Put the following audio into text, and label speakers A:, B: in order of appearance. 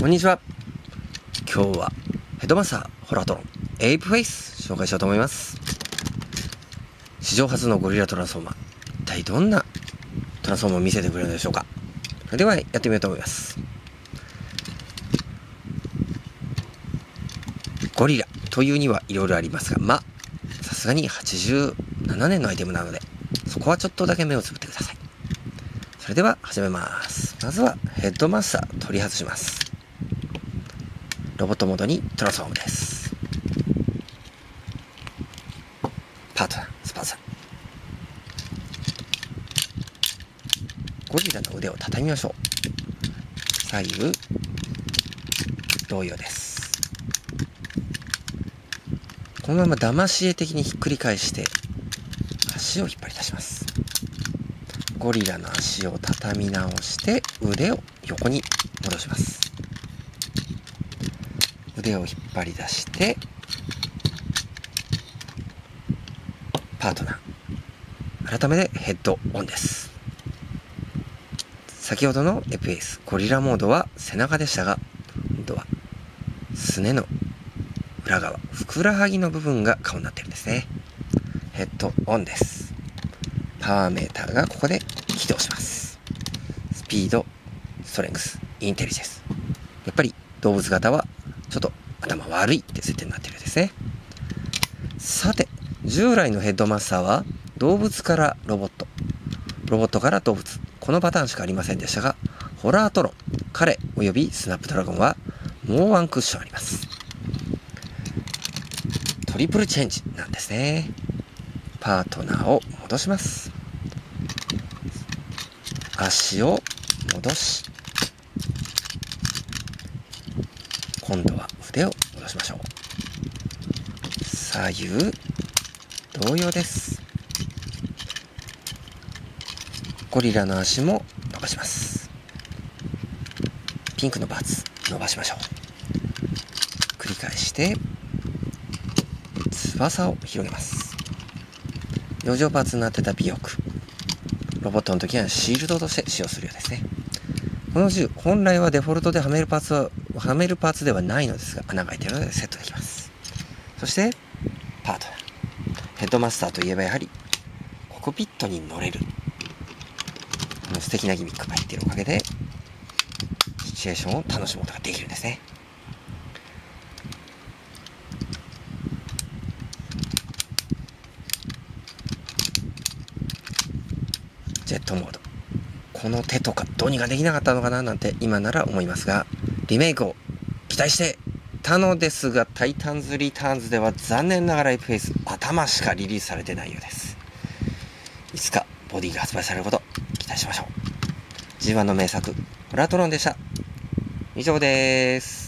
A: こんにちは。今日はヘッドマスターホラートロンエイプフェイス紹介しようと思います。史上初のゴリラトランスフォーマー、一体どんなトランスフォーマーを見せてくれるのでしょうか。それではやってみようと思います。ゴリラというにはいろいろありますが、さすがに87年のアイテムなので、そこはちょっとだけ目をつぶってください。それでは始めます。まずはヘッドマスター取り外します。ロボットモードにトランスフォームです。パートナースパンサー、ゴリラの腕を畳みましょう。左右同様です。このまま騙し絵的にひっくり返して足を引っ張り出します。ゴリラの足を畳み直して腕を横に戻します。腕を引っ張り出してパートナー、改めてヘッドオンです。先ほどの FPS ゴリラモードは背中でしたが、今度はすねの裏側、ふくらはぎの部分が顔になってるんですね。ヘッドオンです。パワーメーターがここで起動します。スピード、ストレングス、インテリジェンス。やっぱり動物型はちょっと頭悪いって設定になってるんですね。さて、従来のヘッドマスターは動物からロボット、ロボットから動物、このパターンしかありませんでしたが、ホラートロン、彼およびスナップドラゴンはもうワンクッションあります。トリプルチェンジなんですね。パートナーを戻します。足を戻し、今度は腕を戻しましょう。左右同様です。ゴリラの足も伸ばします。ピンクのパーツ伸ばしましょう。繰り返して翼を広げます。養生パーツになってた尾翼、ロボットの時はシールドとして使用するようですね。この銃、本来はデフォルトではめるパーツではないのですが、穴が開いているのでセットできます。そしてパートナー、ヘッドマスターといえばやはりコクピットに乗れる、この素敵なギミックが入っているおかげでシチュエーションを楽しむことができるんですね。ジェットモード、この手とかどうにかできなかったのかななんて今なら思いますが、リメイクを期待してたのですが、タイタンズリターンズでは残念ながら FPS 頭しかリリースされてないようです。いつかボディが発売されること期待しましょう。G1 の名作ホラートロンでした。以上です。